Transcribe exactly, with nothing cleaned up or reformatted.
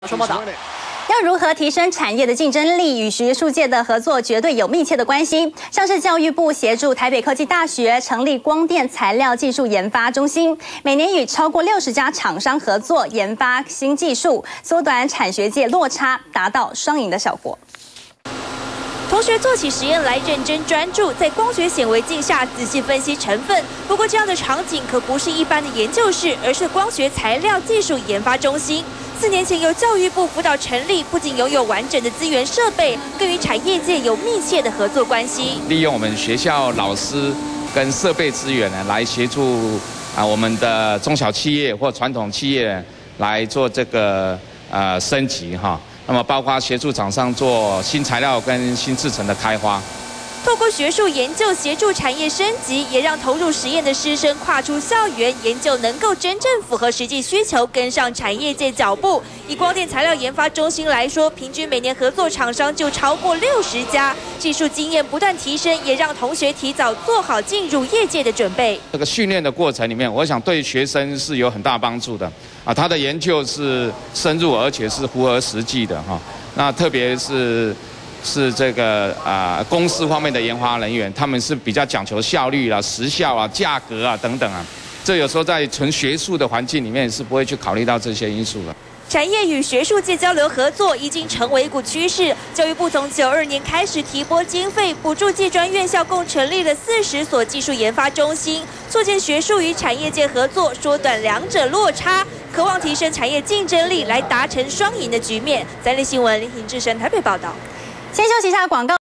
说报道。 要如何提升产业的竞争力，与学术界的合作绝对有密切的关系。像是教育部协助台北科技大学成立光电材料技术研发中心，每年与超过六十家厂商合作研发新技术，缩短产学界落差，达到双赢的效果。 同学做起实验来认真专注，在光学显微镜下仔细分析成分。不过，这样的场景可不是一般的研究室，而是光学材料技术研发中心。四年前由教育部辅导成立，不仅拥有完整的资源设备，更与产业界有密切的合作关系。 利用我们学校老师跟设备资源呢，来协助啊我们的中小企业或传统企业来做这个呃升级哈。 那么，包括协助厂商做新材料跟新制程的开发， 透过学术研究协助产业升级，也让投入实验的师生跨出校园，研究能够真正符合实际需求，跟上产业界脚步。以光电材料研发中心来说，平均每年合作厂商就超过六十家，技术经验不断提升，也让同学提早做好进入业界的准备。 这个训练的过程里面，我想对学生是有很大帮助的。 啊，他的研究是深入而且是符合实际的哈。那特别是是这个啊公司方面的研发人员，他们是比较讲求效率啦、时效啊、价格啊等等啊。这有时候在纯学术的环境里面是不会去考虑到这些因素的。 产业与学术界交流合作已经成为一股趋势。教育部从九二年开始提拨经费，补助技专院校，共成立了四十所技术研发中心，促进学术与产业界合作，缩短两者落差，渴望提升产业竞争力，来达成双赢的局面。三立新闻林廷智深台北报道。 先休息一下广告。